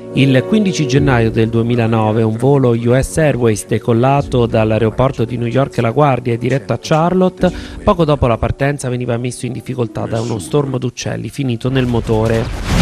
Il 15 gennaio del 2009 un volo US Airways decollato dall'aeroporto di New York LaGuardia e diretto a Charlotte, poco dopo la partenza veniva messo in difficoltà da uno stormo d'uccelli finito nel motore.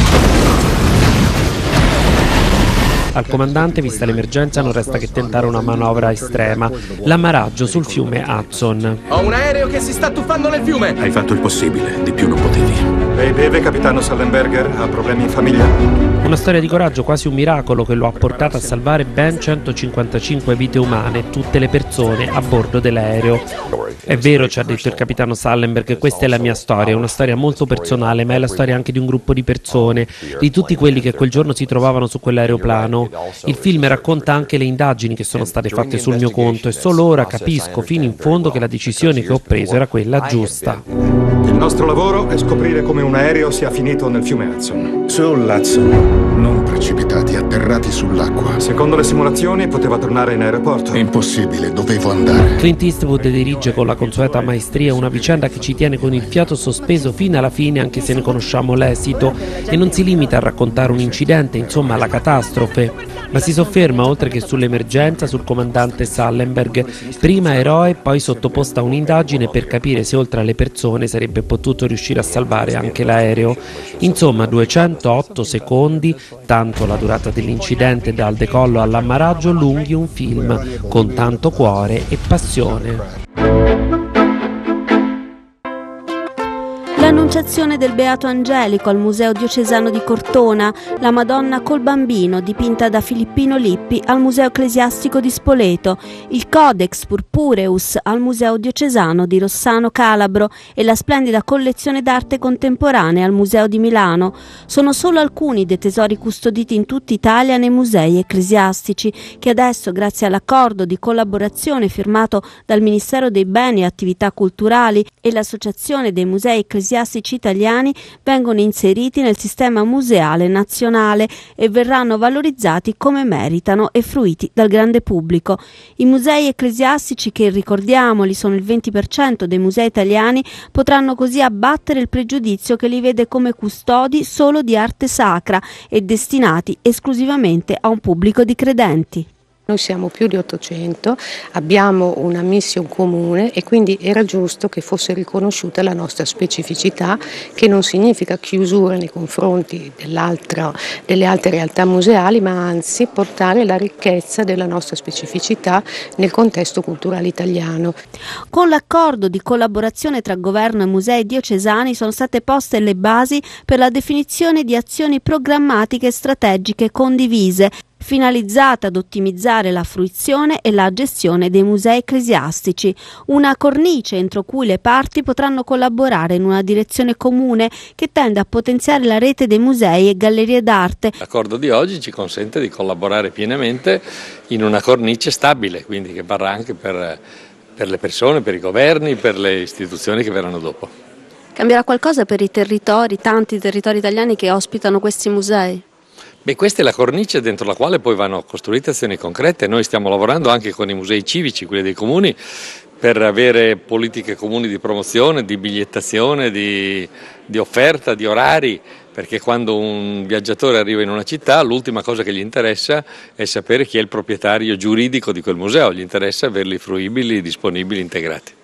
Al comandante, vista l'emergenza, non resta che tentare una manovra estrema, l'ammaraggio sul fiume Hudson. Ho un aereo che si sta tuffando nel fiume! Hai fatto il possibile, di più non potevi. Lei beve, capitano Sullenberger? Ha problemi in famiglia? Una storia di coraggio, quasi un miracolo che lo ha portato a salvare ben 155 vite umane, tutte le persone a bordo dell'aereo. È vero, ci ha detto il capitano Sullenberger, questa è la mia storia, una storia molto personale, ma è la storia anche di un gruppo di persone, di tutti quelli che quel giorno si trovavano su quell'aeroplano. Il film racconta anche le indagini che sono state fatte sul mio conto e solo ora capisco fino in fondo che la decisione che ho preso era quella giusta. Il nostro lavoro è scoprire come un aereo sia finito nel fiume Hudson. Sull'Hudson, non precipitati, atterrati sull'acqua. Secondo le simulazioni poteva tornare in aeroporto. Impossibile, dovevo andare. Clint Eastwood dirige con la consueta maestria una vicenda che ci tiene con il fiato sospeso fino alla fine, anche se ne conosciamo l'esito, e non si limita a raccontare un incidente, insomma la catastrofe, ma si sofferma oltre che sull'emergenza sul comandante Sullenberger, prima eroe poi sottoposto a un'indagine per capire se oltre alle persone sarebbe potuto riuscire a salvare anche l'aereo. Insomma 208 secondi, tanto la durata dell'incidente dal decollo all'ammaraggio, lunghi un film con tanto cuore e passione. L'Annunciazione del Beato Angelico al Museo Diocesano di Cortona, la Madonna col Bambino dipinta da Filippino Lippi al Museo Ecclesiastico di Spoleto, il Codex Purpureus al Museo Diocesano di Rossano Calabro e la splendida collezione d'arte contemporanea al Museo di Milano sono solo alcuni dei tesori custoditi in tutta Italia nei musei ecclesiastici che adesso, grazie all'accordo di collaborazione firmato dal Ministero dei Beni e Attività Culturali e l'Associazione dei Musei Ecclesiastici Italiani, vengono inseriti nel sistema museale nazionale e verranno valorizzati come meritano e fruiti dal grande pubblico. I musei ecclesiastici, che ricordiamoli sono il 20% dei musei italiani, potranno così abbattere il pregiudizio che li vede come custodi solo di arte sacra e destinati esclusivamente a un pubblico di credenti. Noi siamo più di 800, abbiamo una mission comune e quindi era giusto che fosse riconosciuta la nostra specificità, che non significa chiusura nei confronti delle altre realtà museali, ma anzi portare la ricchezza della nostra specificità nel contesto culturale italiano. Con l'accordo di collaborazione tra governo e musei diocesani sono state poste le basi per la definizione di azioni programmatiche e strategiche condivise, finalizzata ad ottimizzare la fruizione e la gestione dei musei ecclesiastici, una cornice entro cui le parti potranno collaborare in una direzione comune che tende a potenziare la rete dei musei e gallerie d'arte. L'accordo di oggi ci consente di collaborare pienamente in una cornice stabile, quindi che varrà anche per le persone, per i governi, per le istituzioni che verranno dopo. Cambierà qualcosa per i territori, tanti territori italiani che ospitano questi musei? Beh, questa è la cornice dentro la quale poi vanno costruite azioni concrete. Noi stiamo lavorando anche con i musei civici, quelli dei comuni, per avere politiche comuni di promozione, di bigliettazione, di offerta, di orari, perché quando un viaggiatore arriva in una città l'ultima cosa che gli interessa è sapere chi è il proprietario giuridico di quel museo, gli interessa averli fruibili, disponibili, integrati.